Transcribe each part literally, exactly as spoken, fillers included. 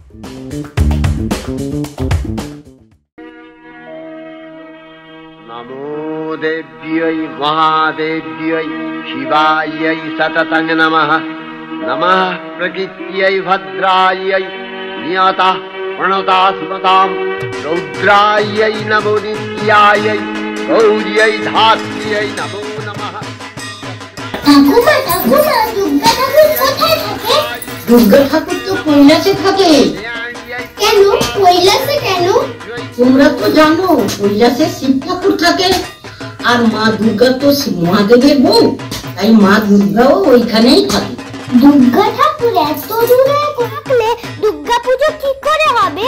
नमो देव्यै महादेव्यै शिवायै सततं नमः। नमः प्रकृत्यै भद्रायै नियतः प्रणता स्मतां रौद्रायै नमो नित्यायै गौर्यै धात्र्यै नमो नमः। ঠাকুমা ঠাকুমা দুর্গা ঠাকুর কোথায় থাকে? দুর্গা ঠাকুর তো কৈলাসে থাকে। কেন কৈলাসে কেন? তোমরা তো জানো কৈলাসে শিব ঠাকুর থাকে, আর মা দুর্গা তো মহাদেবের বউ, তাই মা দুর্গাও ওইখানেই থাকে। দুর্গা ঠাকুর এত দূরে থাকলে দুর্গা পুজো কি করে হবে?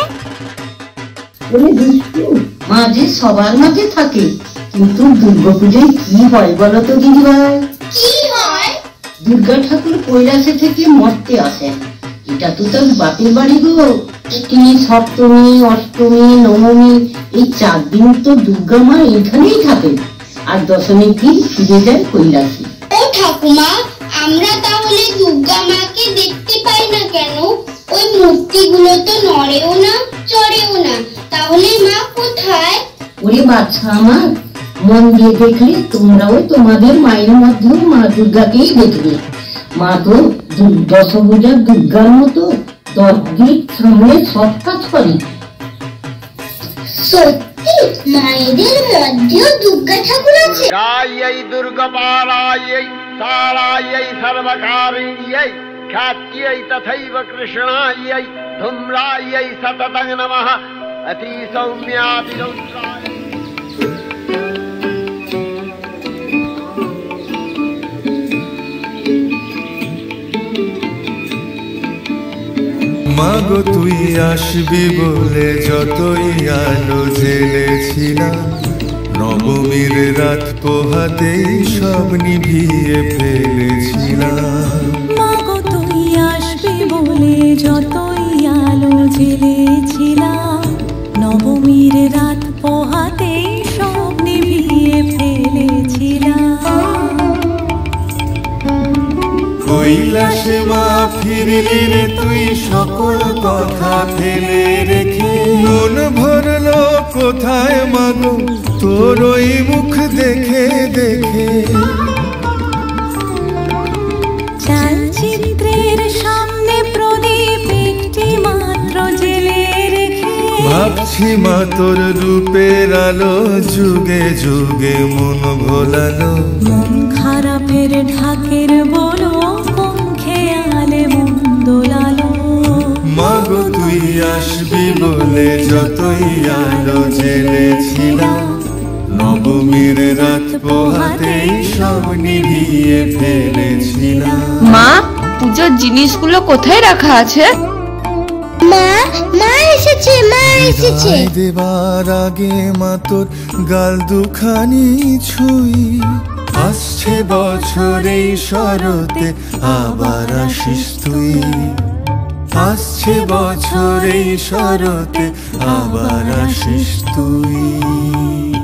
মাঝে সবার মাঝে থাকে, কিন্তু দুর্গা পুজোয় কি হয় বলো তো দিদিভাই? কি হয়? দুর্গা ঠাকুর কৈলাসে থেকে মর্তে আসেন। এটা তো তার বাপের বাড়ি গো। তিনি সপ্তমী অষ্টমী নবমী এই চার দিন তো দুর্গা মা এখানেই থাকেন, আর দশমীর দিন ফিরে যায় কৈলাসে। ও ঠাকুমা, আমরা তাহলে দুর্গা মাকে দেখতে পাই না কেন? ওই মূর্তিগুলো তো নড়েও না চড়েও না, তাহলে মা কোথায়? ওরে বাচ্চা আমার, মন দিয়ে দেখলে তোমরাও তোমাদের মায়ের মধ্যেও মা দুর্গাকেই দেখবে। মা তো দশভুজা দুর্গার মতো দশ দিক সামনে সব কাজ করে। সত্যি মায়েদের মধ্যেও দুর্গা ঠাকুর আছে? গাयै দুর্গাপালাयै সারাयै সর্বকারিণ্যৈ খ্যাত্यै তথৈব কৃষ্ণাयै ধূম্রাयै সতतं নমঃ অতি সৌম্যাতি রৌদ্রায়। মাগো তুই আসবি বলে যতই আলো জ্বেলেছিলাম, নবমীর রাত পোহাতেই সব নিভিয়ে ফেলেছিলাম। মাগো তুই আসবি বলে যতই আলো জ্বেলেছিলাম, নবমীর রাত পোহাতেই সব নিভিয়ে ফেলেছিলাম। কৈলাসে মা ফিরলি রে তুই সকল কথা ফেলে রেখে, মন ভরলো কোথায় মাগো তোর ওই মুখ দেখে দেখে। চালচিত্রের সামনে প্রদীপ একটি মাত্র জেলে রেখে, ভাবছি মা তোর রূপের আলো যুগে যুগে মন ভোলালো। মন খারাপের ঢাকের বলো কোন খেয়ালে মন দোলালো। মাগো তুই আসবি বলে যতই আলো জ্বেলেছিলাম, নবমীর রাত পোহাতেই সব নিভিয়ে ফেলেছিলাম। মা, পুজোর জিনিসগুলো কোথায় রাখা আছে? মা মা এসেছে মা এসেছে। দেবার আগে মা তোর গাল দুখানি ছুঁই, আসছে বছর এই শরতে আবার আসিস তুই। আসছে বছর এই শরতে আবার আসিস তুই।